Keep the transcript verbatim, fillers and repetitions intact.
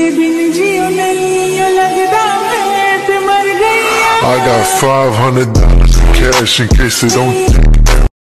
I got five hundred dollars in cash in case they don't think